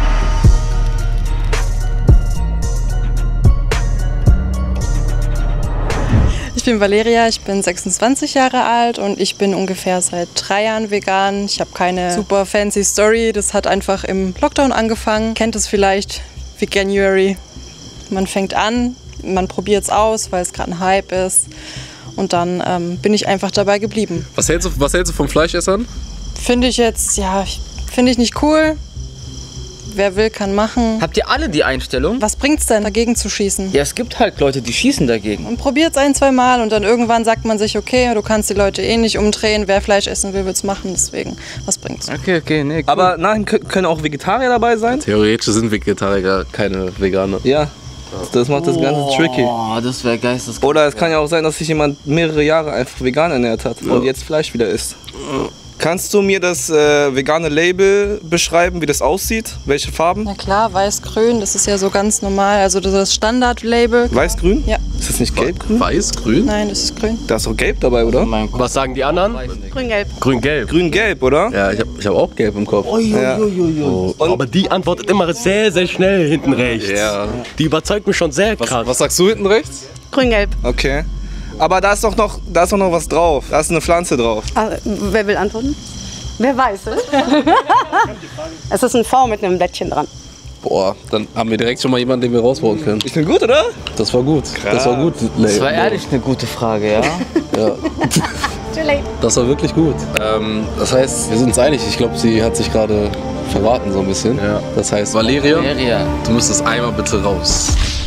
Speaker 10: Ich bin Valeria, ich bin 26 Jahre alt und ich bin ungefähr seit 3 Jahren vegan. Ich habe keine super fancy Story, das hat einfach im Lockdown angefangen. Kennt es vielleicht, Veganuary. Man fängt an, man probiert es aus, weil es gerade ein Hype ist und dann bin ich einfach dabei geblieben.
Speaker 1: Was hältst du vom Fleischessern?
Speaker 10: Finde ich jetzt, ja, finde ich nicht cool. Wer will, kann machen.
Speaker 2: Habt ihr alle die Einstellung?
Speaker 10: Was bringt's denn, dagegen zu schießen?
Speaker 2: Ja, es gibt halt Leute, die schießen dagegen.
Speaker 10: Und probiert's 1, 2 Mal und dann irgendwann sagt man sich, okay, du kannst die Leute eh nicht umdrehen. Wer Fleisch essen will, wird's machen. Deswegen, was bringt's?
Speaker 2: Okay, nee, cool.
Speaker 3: Aber nein, können auch Vegetarier dabei sein?
Speaker 1: Theoretisch sind Vegetarier keine Veganer.
Speaker 3: Ja. Das macht das Ganze tricky.
Speaker 2: Oh, das wäre geisteskrank.
Speaker 3: Oder es kann ja auch sein, dass sich jemand mehrere Jahre einfach vegan ernährt hat und jetzt Fleisch wieder isst. Kannst du mir das vegane Label beschreiben, wie das aussieht? Welche Farben?
Speaker 10: Na klar, weiß-grün, das ist ja so ganz normal. Also das Standard-Label.
Speaker 3: Weiß-grün?
Speaker 10: Ja.
Speaker 3: Ist das nicht gelb-grün?
Speaker 1: Weiß-grün?
Speaker 10: Nein, das ist grün.
Speaker 3: Da ist auch gelb dabei, oder?
Speaker 4: Was sagen die anderen?
Speaker 7: Grün-gelb.
Speaker 4: Grün-gelb.
Speaker 3: Grün-gelb, oder?
Speaker 1: Ja, ich hab auch gelb im Kopf.
Speaker 3: Ja.
Speaker 4: Aber die antwortet immer sehr, sehr schnell hinten rechts.
Speaker 1: Ja.
Speaker 4: Die überzeugt mich schon sehr krass.
Speaker 1: Was sagst du hinten rechts?
Speaker 7: Grün-gelb.
Speaker 3: Okay. Aber da ist doch noch was drauf. Da ist eine Pflanze drauf.
Speaker 7: Ah, wer will antworten? Wer weiß es? Es ist ein V mit einem Blättchen dran.
Speaker 1: Boah, dann haben wir direkt schon mal jemanden, den wir rausbauen können.
Speaker 3: Ich bin gut, oder?
Speaker 1: Das war gut. Das war gut.
Speaker 2: Das war ehrlich eine gute Frage, ja?
Speaker 1: Ja.
Speaker 7: Too late.
Speaker 1: Das war wirklich gut. Das heißt, wir sind uns einig. Ich glaube, sie hat sich gerade verraten so ein bisschen. Ja. Das heißt, Valeria, du müsstest einmal bitte raus.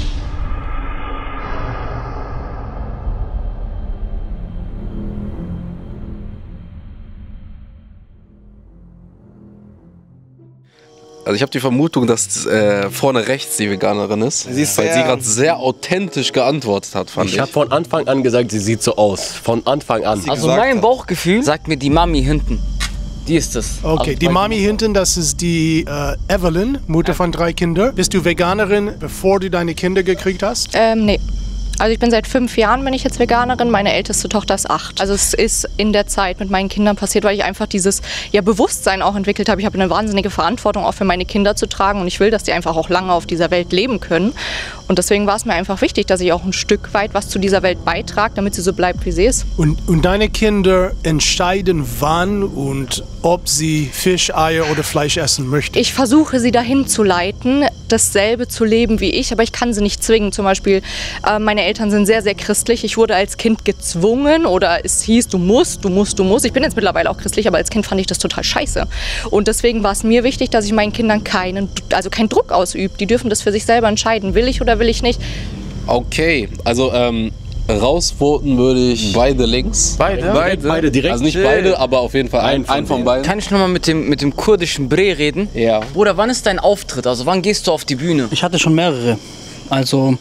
Speaker 1: Also ich habe die Vermutung, dass vorne rechts die Veganerin ist, weil sie gerade sehr authentisch geantwortet hat, fand ich.
Speaker 4: Ich habe von Anfang an gesagt, sie sieht so aus. Von Anfang an.
Speaker 2: Also mein Bauchgefühl sagt mir die Mami hinten. Die ist es.
Speaker 5: Okay,
Speaker 2: also
Speaker 5: die Mami hinten, das ist die Evelyn, Mutter von 3 Kindern. Bist du Veganerin, bevor du deine Kinder gekriegt hast?
Speaker 6: Nee. Also ich bin seit 5 Jahren, bin ich jetzt Veganerin. Meine älteste Tochter ist 8. Also es ist in der Zeit mit meinen Kindern passiert, weil ich einfach dieses Bewusstsein auch entwickelt habe. Ich habe eine wahnsinnige Verantwortung auch für meine Kinder zu tragen und ich will, dass die einfach auch lange auf dieser Welt leben können. Und deswegen war es mir einfach wichtig, dass ich auch ein Stück weit was zu dieser Welt beitrage, damit sie so bleibt, wie sie ist.
Speaker 5: Und deine Kinder entscheiden, wann und ob sie Fisch, Eier oder Fleisch essen möchten?
Speaker 6: Ich versuche sie dahin zu leiten, dasselbe zu leben wie ich, aber ich kann sie nicht zwingen. Zum Beispiel, meine Eltern sind sehr, sehr christlich. Ich wurde als Kind gezwungen oder es hieß, du musst. Ich bin jetzt mittlerweile auch christlich, aber als Kind fand ich das total scheiße. Und deswegen war es mir wichtig, dass ich meinen Kindern keinen Druck ausübe. Die dürfen das für sich selber entscheiden. Will ich oder will ich nicht?
Speaker 1: Okay, also rausvoten würde ich beide links.
Speaker 4: Beide direkt?
Speaker 1: Also nicht beide, aber auf jeden Fall ein von beiden.
Speaker 2: Kann ich nochmal mit dem kurdischen Bre reden?
Speaker 1: Ja.
Speaker 2: Bruder, wann ist dein Auftritt? Also wann gehst du auf die Bühne?
Speaker 8: Ich hatte schon mehrere. Also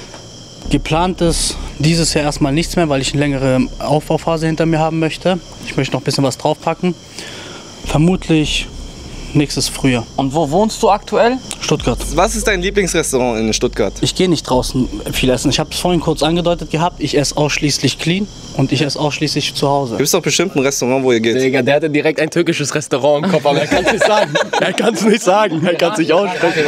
Speaker 8: geplant ist dieses Jahr erstmal nichts mehr, weil ich eine längere Aufbauphase hinter mir haben möchte. Ich möchte noch ein bisschen was draufpacken. Vermutlich nächstes Frühjahr.
Speaker 2: Und wo wohnst du aktuell?
Speaker 8: Stuttgart.
Speaker 3: Was ist dein Lieblingsrestaurant in Stuttgart?
Speaker 8: Ich gehe nicht draußen viel essen. Ich habe es vorhin kurz angedeutet gehabt. Ich esse ausschließlich clean und ich esse ausschließlich zu Hause.
Speaker 3: Gibt es doch bestimmt ein Restaurant, wo ihr geht?
Speaker 4: Digga, der hatte direkt ein türkisches Restaurant im Kopf, aber er kann es nicht sagen. Er kann es nicht sagen. Er kann es nicht aussprechen.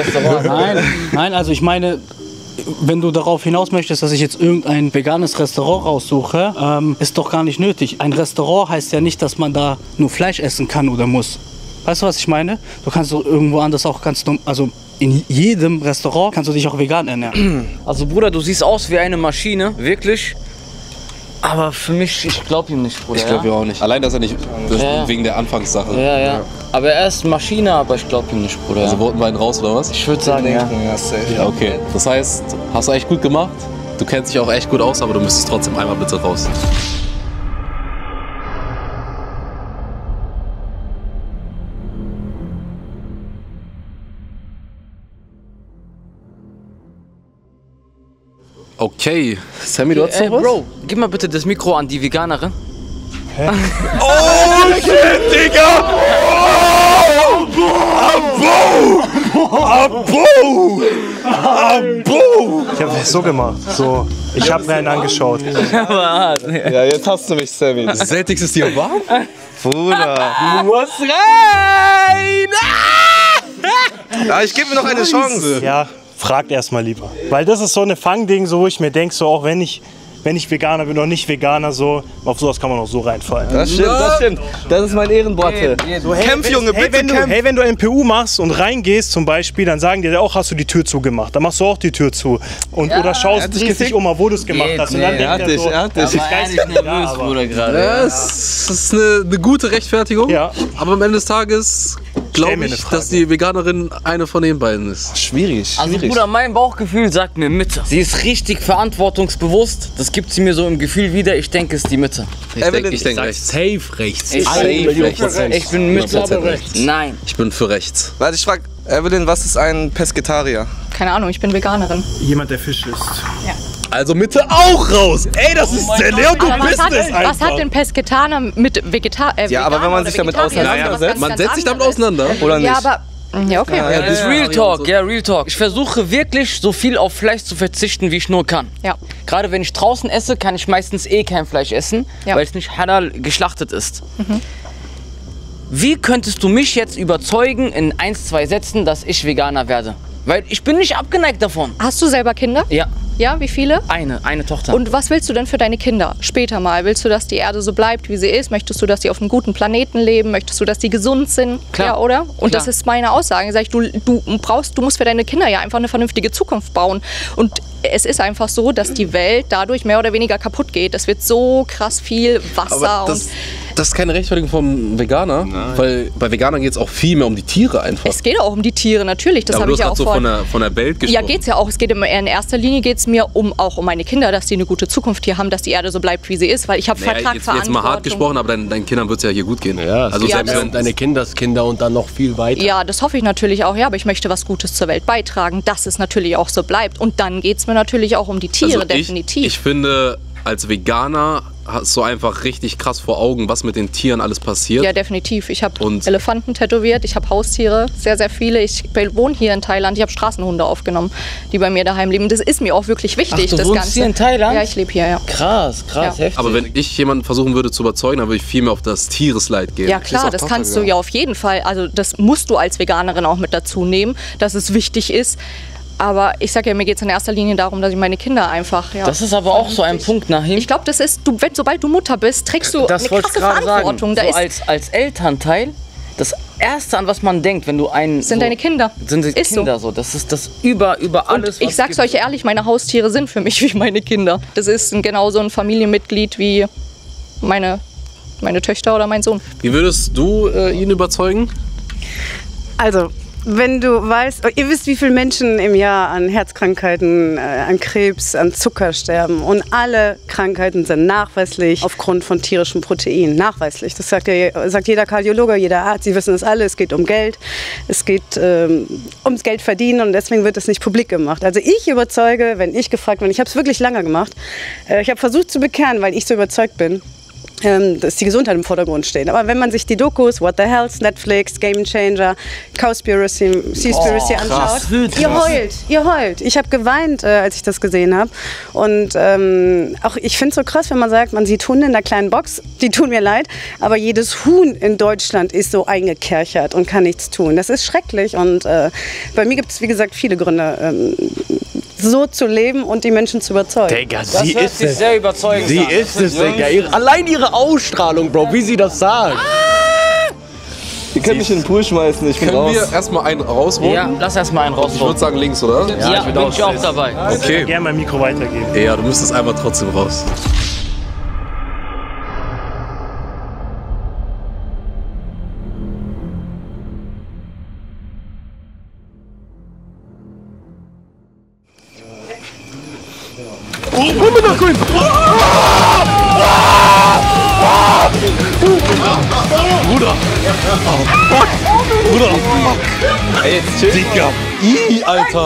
Speaker 8: Nein, also ich meine, wenn du darauf hinaus möchtest, dass ich jetzt irgendein veganes Restaurant raussuche, ist doch gar nicht nötig. Ein Restaurant heißt ja nicht, dass man da nur Fleisch essen kann oder muss. Weißt du, was ich meine? Du kannst doch irgendwo anders auch also in jedem Restaurant kannst du dich auch vegan ernähren.
Speaker 2: Also Bruder, du siehst aus wie eine Maschine, wirklich. Aber für mich, ich glaube ihm nicht, Bruder.
Speaker 1: Ich glaube ja auch nicht. Allein, dass er nicht, wegen der Anfangssache.
Speaker 2: Ja. Aber er ist Maschine, aber ich glaube ihm nicht, Bruder.
Speaker 1: Also voten wir ihn raus, oder was?
Speaker 2: Ich würde sagen, ja.
Speaker 1: Ja, okay. Das heißt, hast du echt gut gemacht. Du kennst dich auch echt gut aus, aber du müsstest trotzdem einmal bitte raus. Okay, Sammy, du hast noch was?
Speaker 2: Bro, gib mal bitte das Mikro an die Veganerin.
Speaker 9: Oh shit, Digga! Abo! Ich hab das so gemacht. So, ich hab mir einen angeschaut.
Speaker 3: Ja, jetzt hast du mich, Sammy.
Speaker 1: Sättigst es dir warm?
Speaker 3: Bruder.
Speaker 2: Du musst rein!
Speaker 3: Ja, ich gebe mir noch eine Chance.
Speaker 9: Ja, fragt erstmal lieber. Weil das ist so eine Fangding, so wo ich mir denke, so auch wenn ich Veganer bin oder nicht Veganer, so auf sowas kann man auch so reinfallen.
Speaker 3: Das stimmt, das stimmt. Das ist mein Ehrenworte.
Speaker 9: So, hey,
Speaker 3: Kämpf, Junge, bitte kämpf.
Speaker 9: Hey, wenn du NPU machst und reingehst zum Beispiel, dann sagen die dir auch, hast du die Tür zugemacht. Dann machst du auch die Tür zu. Und, oder schaust, drehst dich um, wo du es gemacht hast. Und dann denkt er so,
Speaker 2: Er ist nervös, Bruder, gerade.
Speaker 1: Ja, das ist eine gute Rechtfertigung.
Speaker 9: Ja.
Speaker 1: Aber am Ende des Tages glaube ich, dass die Veganerin eine von den beiden ist.
Speaker 3: Schwierig.
Speaker 2: Also Bruder, mein Bauchgefühl sagt mir Mitte. Sie ist richtig verantwortungsbewusst. Das gibt sie mir so im Gefühl wieder. Ich denke, es ist die Mitte.
Speaker 1: Ich denke rechts.
Speaker 4: Safe rechts.
Speaker 2: Ich bin Mitte.
Speaker 1: 100% rechts.
Speaker 2: Nein.
Speaker 1: Ich bin für rechts.
Speaker 3: Warte, ich frag Evelyn, was ist ein Pesketarier?
Speaker 6: Keine Ahnung, ich bin Veganerin.
Speaker 9: jemand, der Fisch isst.
Speaker 1: Also Mitte auch raus. Ey, das ist der Leo, du
Speaker 6: Aber
Speaker 1: bist es einfach.
Speaker 6: was hat denn Pesketaner mit
Speaker 3: Ja, aber wenn man sich damit auseinandersetzt,
Speaker 1: Man setzt sich damit auseinander.
Speaker 3: oder nicht?
Speaker 6: Ja, aber. Ja, okay.
Speaker 2: Ja, das ist Real Talk, ja, Real Talk. Ich versuche wirklich so viel auf Fleisch zu verzichten, wie ich nur kann.
Speaker 6: Ja.
Speaker 2: Gerade wenn ich draußen esse, kann ich meistens kein Fleisch essen, weil es nicht halal geschlachtet ist. Wie könntest du mich jetzt überzeugen in 1, 2 Sätzen, dass ich Veganer werde? Weil ich bin nicht abgeneigt davon.
Speaker 6: Hast du selber Kinder?
Speaker 2: Ja.
Speaker 6: Ja, wie viele?
Speaker 2: Eine Tochter.
Speaker 6: Und was willst du denn für deine Kinder später mal? Willst du, dass die Erde so bleibt, wie sie ist? Möchtest du, dass sie auf einem guten Planeten leben? Möchtest du, dass die gesund sind?
Speaker 2: Klar.
Speaker 6: Ja, oder? Und
Speaker 2: Klar.
Speaker 6: das ist meine Aussage. Sag ich, du musst für deine Kinder ja einfach eine vernünftige Zukunft bauen. Und es ist einfach so, dass die Welt dadurch mehr oder weniger kaputt geht. Es wird so krass viel Wasser
Speaker 1: Aber das ist keine Rechtfertigung vom Veganer, weil bei Veganern geht es auch viel mehr um die Tiere einfach.
Speaker 6: Es geht auch um die Tiere, natürlich. Das
Speaker 1: aber
Speaker 6: habe
Speaker 1: du
Speaker 6: ich
Speaker 1: hast
Speaker 6: ja auch
Speaker 1: gerade so von der Welt gesprochen.
Speaker 6: Ja, geht's ja auch. Es geht in erster Linie geht's mir auch um meine Kinder, dass die eine gute Zukunft hier haben, dass die Erde so bleibt, wie sie ist, weil ich habe Vertragverantwortung.
Speaker 1: Jetzt mal hart gesprochen, aber deinen Kindern wird es ja hier gut gehen.
Speaker 4: Ja,
Speaker 1: also
Speaker 4: ja,
Speaker 1: selbst wenn
Speaker 4: deine Kindeskinder und dann noch viel weiter.
Speaker 6: Ja, das hoffe ich natürlich auch, ja, aber ich möchte was Gutes zur Welt beitragen, dass es natürlich auch so bleibt. Und dann geht's mir natürlich auch um die Tiere, definitiv.
Speaker 1: Ich finde, als Veganer hast du einfach richtig krass vor Augen, was mit den Tieren alles passiert.
Speaker 6: Ja, definitiv. Ich habe Elefanten tätowiert, ich habe Haustiere, sehr, sehr viele. Ich wohne hier in Thailand, ich habe Straßenhunde aufgenommen, die bei mir daheim leben. Das ist mir auch wirklich wichtig.
Speaker 2: Ach, du
Speaker 6: das
Speaker 2: wohnst
Speaker 6: Ganze.
Speaker 2: hier in Thailand?
Speaker 6: Ja, ich lebe hier, ja.
Speaker 2: Krass, heftig.
Speaker 1: Aber wenn ich jemanden versuchen würde zu überzeugen, dann würde ich viel mehr auf das Tieresleid gehen.
Speaker 6: Ja klar, das kannst du ja auf jeden Fall. Also das musst du als Veganerin auch mit dazu nehmen, dass es wichtig ist. Aber ich sage ja, mir geht es in erster Linie darum, dass ich meine Kinder einfach... Ja,
Speaker 2: das ist aber auch so ein Punkt nachher.
Speaker 6: Ich glaube, das ist, sobald du Mutter bist, trägst du
Speaker 2: das
Speaker 6: eine krasse Verantwortung.
Speaker 2: Sagen. So als Elternteil, das Erste, an was man denkt, wenn du
Speaker 6: sind deine Kinder.
Speaker 2: Sind die Kinder so. Das ist das über alles,
Speaker 6: und ich sag's euch ehrlich, meine Haustiere sind für mich wie meine Kinder. Das ist genauso ein Familienmitglied wie meine Töchter oder mein Sohn.
Speaker 1: Wie würdest du ihn überzeugen?
Speaker 7: Also, wenn du weißt, ihr wisst, wie viele Menschen im Jahr an Herzkrankheiten, an Krebs, an Zucker sterben. Und alle Krankheiten sind nachweislich aufgrund von tierischen Proteinen. Nachweislich. Das sagt jeder Kardiologe, jeder Arzt. Sie wissen es alle. Es geht um Geld. Es geht ums Geld verdienen. Und deswegen wird es nicht publik gemacht. Also ich überzeuge, wenn ich gefragt werde, ich habe es wirklich lange gemacht. Ich habe versucht zu bekehren, weil ich so überzeugt bin, dass die Gesundheit im Vordergrund steht. Aber wenn man sich die Dokus, What the Health, Netflix, Game Changer, Seaspiracy anschaut, ihr heult. Ich habe geweint, als ich das gesehen habe. Und auch ich finde es so krass, wenn man sagt, man sieht Hunde in der kleinen Box, die tun mir leid, aber jedes Huhn in Deutschland ist so eingekerchert und kann nichts tun. Das ist schrecklich und bei mir gibt es, wie gesagt, viele Gründe, so zu leben und die Menschen zu überzeugen.
Speaker 4: Digga, sie ist es.
Speaker 2: Sehr überzeugend.
Speaker 4: Sie ist es, Digga. Allein ihre Ausstrahlung, Bro, wie sie das sagt.
Speaker 3: Ihr könnt mich in den Pool schmeißen, ich bin raus.
Speaker 1: Können wir erstmal einen rausholen?
Speaker 2: Ja, lass erstmal einen rausholen.
Speaker 1: Ich würde sagen links, oder?
Speaker 2: Ja, bin ich auch dabei.
Speaker 9: Ich würde gerne mein Mikro weitergeben.
Speaker 1: Ja, du müsstest einmal trotzdem raus.
Speaker 3: Ey, jetzt chill.
Speaker 1: Digga. Alter.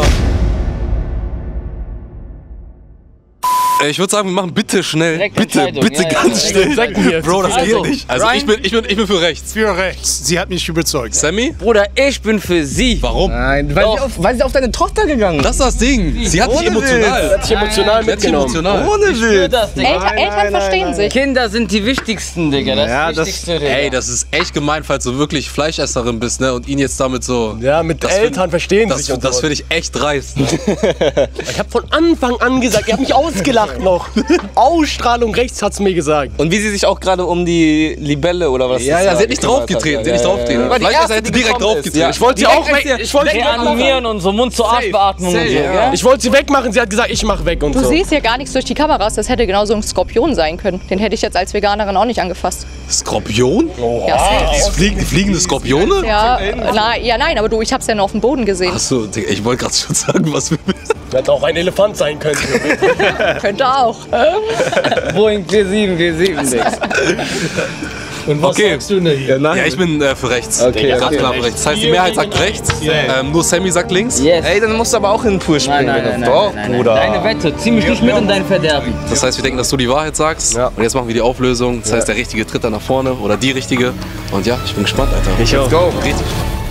Speaker 1: Ich würde sagen, wir machen bitte schnell. Bitte ganz schnell. Bro, das geht nicht. Also ich bin für rechts.
Speaker 5: Für rechts. Sie hat mich überzeugt.
Speaker 1: Sammy?
Speaker 2: Bruder, ich bin für sie.
Speaker 1: Warum?
Speaker 3: Nein, weil sie auf deine Tochter gegangen ist.
Speaker 1: Das ist das Ding. Sie hat dich emotional.
Speaker 4: Hat sich emotional mitgenommen.
Speaker 3: Ohne Witz.
Speaker 6: Eltern verstehen sich.
Speaker 2: Kinder sind die wichtigsten, Digga. Das Wichtigste, Digga.
Speaker 1: Ey, das ist echt gemein, falls du wirklich Fleischesserin bist, ne? Und ihn jetzt damit so...
Speaker 4: Ja, mit Eltern verstehen sich.
Speaker 1: Das finde ich echt dreist.
Speaker 4: Ich habe von Anfang an gesagt, ihr habt mich ausgelacht noch. Ausstrahlung rechts hat's mir gesagt.
Speaker 3: Und wie sie sich auch gerade um die Libelle oder was
Speaker 1: Ja, sie hat nicht draufgetreten. Vielleicht hätte direkt draufgetreten.
Speaker 4: Ja. Ich wollte sie auch weg. Ich wollte
Speaker 2: reanimieren und so Mund-zu-Arsch-Beatmung und so. Ja?
Speaker 4: Ich wollte sie wegmachen, sie hat gesagt, ich mach weg und
Speaker 6: Du
Speaker 4: so.
Speaker 6: siehst hier gar nichts durch die Kameras, das hätte genauso ein Skorpion sein können. Den hätte ich jetzt als Veganerin auch nicht angefasst.
Speaker 1: Skorpion?
Speaker 6: Ja,
Speaker 1: Die fliegende Skorpione?
Speaker 6: ja, nein, aber ich hab's ja nur auf dem Boden gesehen.
Speaker 1: Achso, ich wollte gerade schon sagen, was wir...
Speaker 4: Hätte auch ein Elefant sein können.
Speaker 6: Könnte auch.
Speaker 2: Boeing 4747, Digga.
Speaker 5: Und was sagst du denn hier?
Speaker 1: Ja, ich bin für rechts.
Speaker 3: Okay,
Speaker 1: Ganz klar für rechts. Das heißt, die Mehrheit sagt rechts, nur Sammy sagt links.
Speaker 2: Yes.
Speaker 3: Ey, dann musst du aber auch in den Pool springen.
Speaker 2: Nein,
Speaker 3: Bruder.
Speaker 2: Deine Wette, zieh mich nicht mit in dein Verderben.
Speaker 1: Das heißt, wir denken, dass du die Wahrheit sagst.
Speaker 3: Ja.
Speaker 1: Und jetzt machen wir die Auflösung. Das heißt, der Richtige tritt dann nach vorne oder die Richtige. Und ja, ich bin gespannt, Alter.
Speaker 4: Ich auch.
Speaker 3: Let's go.
Speaker 1: Richtig.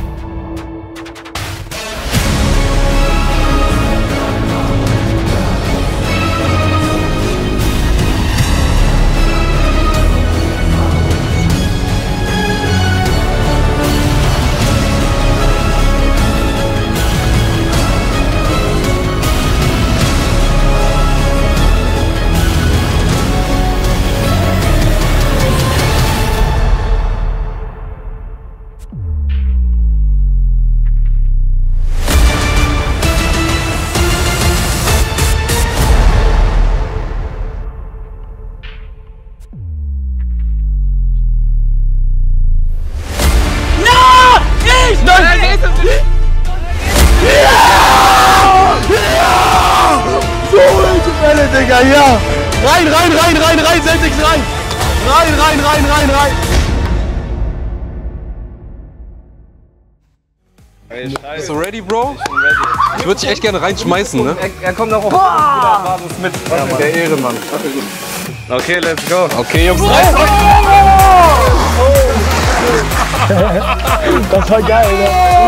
Speaker 4: Digga, ja! Rein, Celtics, rein! Rein!
Speaker 1: Bist du ready, Bro? Ich würde dich echt gerne reinschmeißen, ne?
Speaker 3: Er kommt auch auf Basis mit. Ja, der Ehrenmann. Okay, let's go.
Speaker 1: Okay, Jungs.
Speaker 4: Das war geil, ne?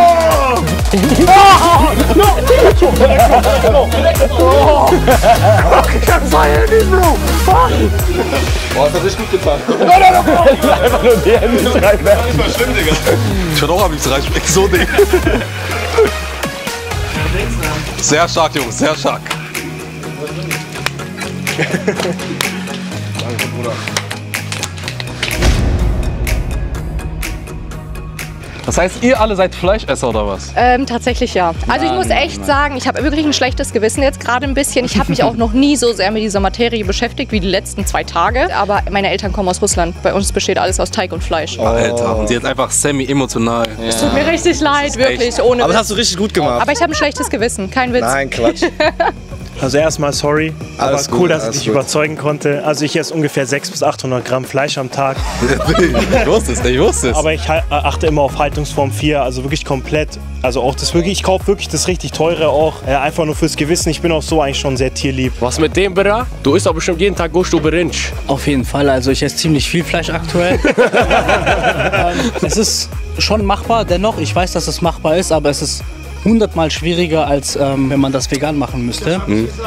Speaker 3: Boah, das hat richtig gut getan.
Speaker 4: Einfach nur die Hände reinwerfen.
Speaker 3: Das war schlimm, Digga.
Speaker 1: Ich würde auch am liebsten reinschmecken, so Ding. Sehr stark, Jungs, sehr stark.
Speaker 3: Danke, Bruder.
Speaker 1: Das heißt, ihr alle seid Fleischesser oder was?
Speaker 6: Tatsächlich ja. Also ich muss echt sagen, ich habe wirklich ein schlechtes Gewissen jetzt gerade ein bisschen. Ich habe mich auch noch nie so sehr mit dieser Materie beschäftigt wie die letzten 2 Tage. Aber meine Eltern kommen aus Russland. Bei uns besteht alles aus Teig und Fleisch.
Speaker 1: Alter, und sie hat einfach semi-emotional.
Speaker 6: Es tut mir richtig leid, wirklich, ohne
Speaker 3: Aber das
Speaker 6: Witz.
Speaker 3: hast du richtig gut gemacht.
Speaker 6: Aber ich habe ein schlechtes Gewissen, kein Witz.
Speaker 3: Nein, Quatsch.
Speaker 9: Also erstmal sorry,
Speaker 3: Alles
Speaker 9: aber cool,
Speaker 3: gut,
Speaker 9: dass ich
Speaker 3: alles
Speaker 9: dich
Speaker 3: gut.
Speaker 9: überzeugen konnte. Also ich esse ungefähr 600 bis 800 Gramm Fleisch am Tag,
Speaker 1: Ich wusste es.
Speaker 9: aber ich achte immer auf Haltungsform 4, also wirklich komplett. Also auch das wirklich, ich kaufe wirklich das richtig teure auch, einfach nur fürs Gewissen. Ich bin auch so eigentlich schon sehr tierlieb.
Speaker 4: Was mit dem, Bra? Du isst aber bestimmt jeden Tag Gust über Rinsch.
Speaker 8: Auf jeden Fall, also ich esse ziemlich viel Fleisch aktuell. Es ist schon machbar, dennoch, ich weiß, dass es machbar ist, aber es ist 100-mal schwieriger, als wenn man das vegan machen müsste.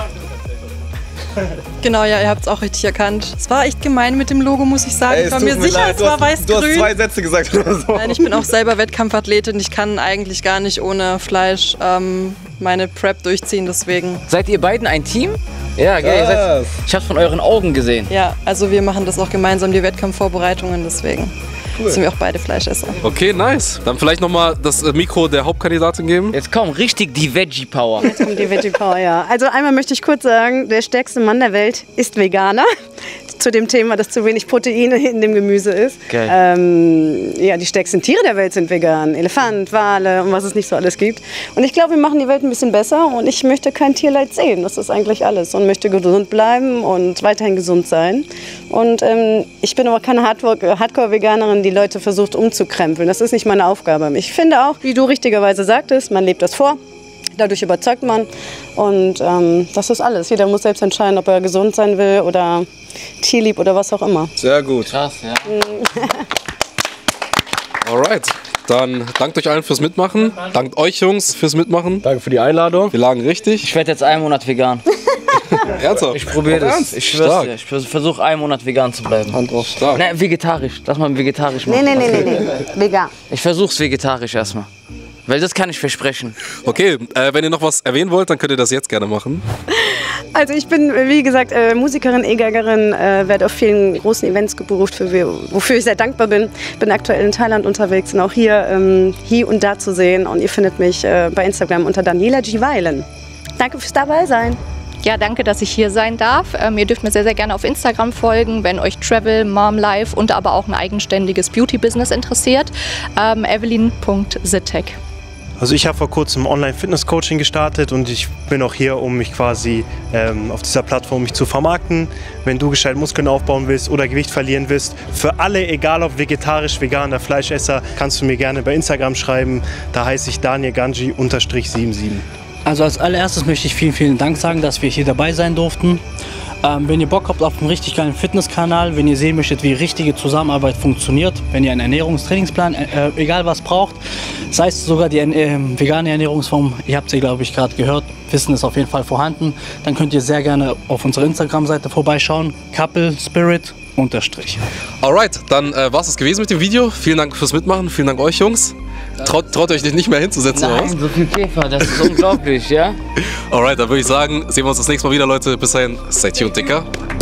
Speaker 10: Genau, ja, ihr habt es auch richtig erkannt. Es war echt gemein mit dem Logo, muss ich sagen.
Speaker 3: Ey,
Speaker 10: Ich
Speaker 3: es
Speaker 10: war
Speaker 3: tut
Speaker 10: mir
Speaker 3: mir
Speaker 10: sicher,
Speaker 3: leid,
Speaker 10: es war
Speaker 3: Du hast
Speaker 10: weiß-grün.
Speaker 3: 2 Sätze gesagt oder so.
Speaker 10: Nein, ich bin auch selber Wettkampfathletin. Ich kann eigentlich gar nicht ohne Fleisch meine Prep durchziehen, deswegen.
Speaker 2: Seid ihr beiden ein Team? Ja, gell. Ich hab's von euren Augen gesehen.
Speaker 10: Ja, also wir machen das auch gemeinsam, die Wettkampfvorbereitungen, deswegen sind wir auch beide Fleischesser.
Speaker 1: Okay, nice. Dann vielleicht nochmal das Mikro der Hauptkandidatin geben.
Speaker 2: Jetzt komm, richtig die Veggie-Power.
Speaker 7: Jetzt kommt die Veggie Power, ja. Also einmal möchte ich kurz sagen, der stärkste Mann der Welt ist Veganer. zu dem Thema, dass zu wenig Proteine in dem Gemüse ist. Ja, die stärksten Tiere der Welt sind vegan. Elefant, Wale und was es nicht so alles gibt. Und ich glaube, wir machen die Welt ein bisschen besser und ich möchte kein Tierleid sehen. Das ist eigentlich alles. Und möchte gesund bleiben und weiterhin gesund sein. Und ich bin aber keine Hardcore-Veganerin, die Leute versucht umzukrempeln. Das ist nicht meine Aufgabe. Ich finde auch, wie du richtigerweise sagtest, man lebt das vor. Dadurch überzeugt man und das ist alles. Jeder muss selbst entscheiden, ob er gesund sein will oder tierlieb oder was auch immer.
Speaker 3: Sehr gut.
Speaker 2: Krass, ja.
Speaker 1: Alright, dann dankt euch allen fürs Mitmachen. Dankt euch Jungs fürs Mitmachen.
Speaker 4: Danke für die Einladung.
Speaker 1: Wir lagen richtig.
Speaker 2: Ich werde jetzt einen Monat vegan.
Speaker 1: Ernsthaft?
Speaker 2: Ich probiere das. Ich schwör's dir. Ich versuche einen Monat vegan zu bleiben.
Speaker 1: Hand drauf. Stark.
Speaker 2: Nein, vegetarisch. Lass mal vegetarisch machen.
Speaker 7: Nee. Vegan.
Speaker 2: Ich versuch's vegetarisch erstmal. Weil das kann ich versprechen.
Speaker 1: Okay, wenn ihr noch was erwähnen wollt, dann könnt ihr das jetzt gerne machen.
Speaker 7: Also ich bin, wie gesagt, Musikerin, E-Geigerin, werde auf vielen großen Events gebucht, wofür ich sehr dankbar bin. Bin aktuell in Thailand unterwegs und auch hier und da zu sehen. Und ihr findet mich bei Instagram unter Daniela G. Weilen. Danke fürs dabei sein.
Speaker 6: Ja, danke, dass ich hier sein darf. Ihr dürft mir sehr, sehr gerne auf Instagram folgen, wenn euch Travel, Mom Life und aber auch ein eigenständiges Beauty-Business interessiert. Evelyn.Zittek.
Speaker 9: Also ich habe vor kurzem Online-Fitness-Coaching gestartet und ich bin auch hier, um mich quasi auf dieser Plattform mich zu vermarkten. Wenn du gescheit Muskeln aufbauen willst oder Gewicht verlieren willst, für alle, egal ob vegetarisch, vegan oder Fleischesser, kannst du mir gerne bei Instagram schreiben. Da heiße ich Daniel Ganji _77.
Speaker 8: Also als allererstes möchte ich vielen, vielen Dank sagen, dass wir hier dabei sein durften. Wenn ihr Bock habt auf einen richtig geilen Fitnesskanal, wenn ihr sehen möchtet, wie richtige Zusammenarbeit funktioniert, wenn ihr einen Ernährungstrainingsplan, egal was braucht, sei es sogar die vegane Ernährungsform, ihr habt sie, glaube ich, gerade gehört, Wissen ist auf jeden Fall vorhanden, dann könnt ihr sehr gerne auf unserer Instagram-Seite vorbeischauen, CoupleSpirit_.
Speaker 1: Alright, dann war's das gewesen mit dem Video. Vielen Dank fürs Mitmachen, vielen Dank euch Jungs. Traut euch nicht mehr hinzusetzen, oder was?
Speaker 2: Nein, so viel Käfer, das ist unglaublich, ja?
Speaker 1: Alright, dann würde ich sagen, sehen wir uns das nächste Mal wieder, Leute. Bis dahin, stay tuned, Dicker.